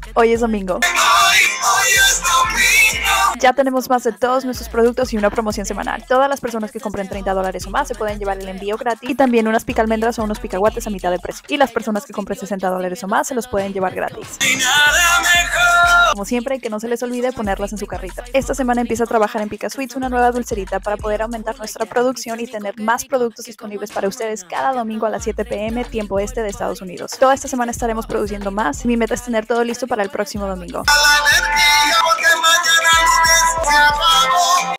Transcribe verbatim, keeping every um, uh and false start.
Hoy es domingo. Ya tenemos más de todos nuestros productos y una promoción semanal. Todas las personas que compren treinta dólares o más se pueden llevar el envío gratis y también unas picalmendras o unos picahuates a mitad de precio. Y las personas que compren sesenta dólares o más se los pueden llevar gratis. Como siempre, que no se les olvide ponerlas en su carrito. Esta semana empieza a trabajar en Pica Sweets una nueva dulcerita para poder aumentar nuestra producción y tener más productos disponibles para ustedes cada domingo a las siete p m tiempo este de Estados Unidos. Toda esta semana estaremos produciendo más y mi meta es tener todo listo para el próximo domingo.